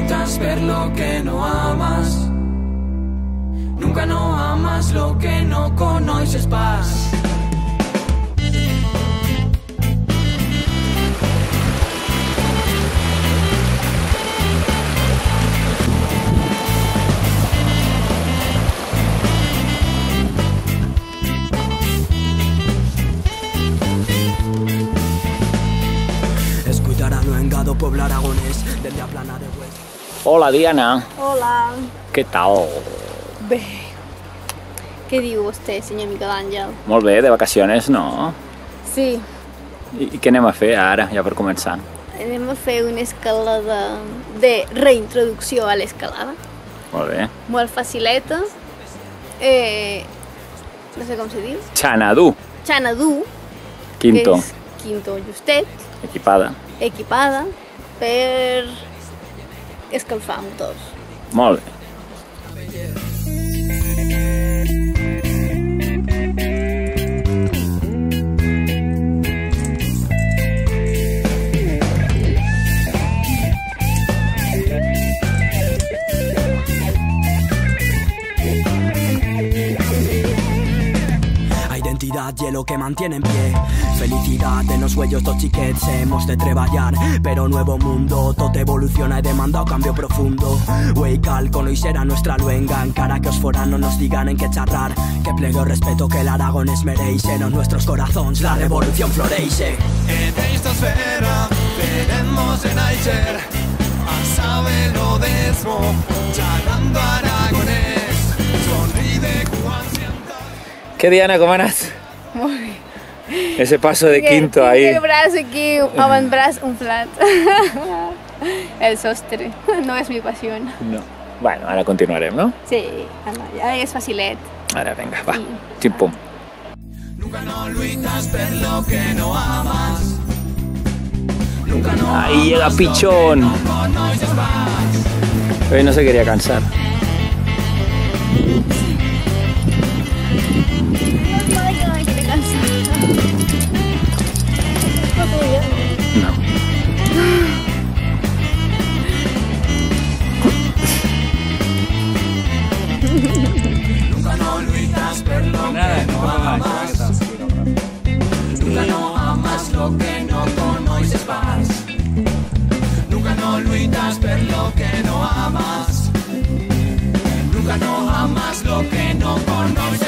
lluites per lo que no amas. Nunca no amas lo que no conoces pas. Pueblo aragonés, desde a plana de Huesca. Hola, Diana. Hola. Què tal? Bé. Què diu vostè, senyor Miquel Àngel? Molt bé, de vacaciones, no? Sí. I què anem a fer ara, ja per començar? Anem a fer una escalada de reintroducció a l'escalada. Molt bé. Molt facileta. No sé com se diu. Xanadu. Xanadu. Quinto. Que és quinto justet. Equipada. Equipada per escalfar motors. Molt bé. Y lo que mantiene en pie. Felicidad en los huellos dos xiquets. Hemos de treballar, pero nuevo mundo. Tot evoluciona, he demandado cambio profundo. Wey, cal, con hoy será nuestra luenga. Encara que os foranos nos digan en qué charrar. Que plegue o respeto que el Aragón es mereix. En nuestros corazones la revolución floreixe. En esta esfera veremos en Aicher a saber lo desmo, charlando aragonés. Sonríe quan sienta. Què, Diana, com ha anat? Molt bé. Ese paso de quinto ahí. El braç aquí, avantbraç inflat. El sostre. No és mi passió. No. Bueno, ara continuarem, no? Sí, ara és facilet. Ara, vinga, va. Xim-pum. Nunca no lluites per lo que no amas. Nunca no Ahí llega Pichón. conoces más. Hoy no se quería cansar. No. Nunca no lluites per lo que no amas. Nunca no amas lo que no conoces pas. Nunca no lluites per lo que no amas. Nunca no amas lo que no conoces.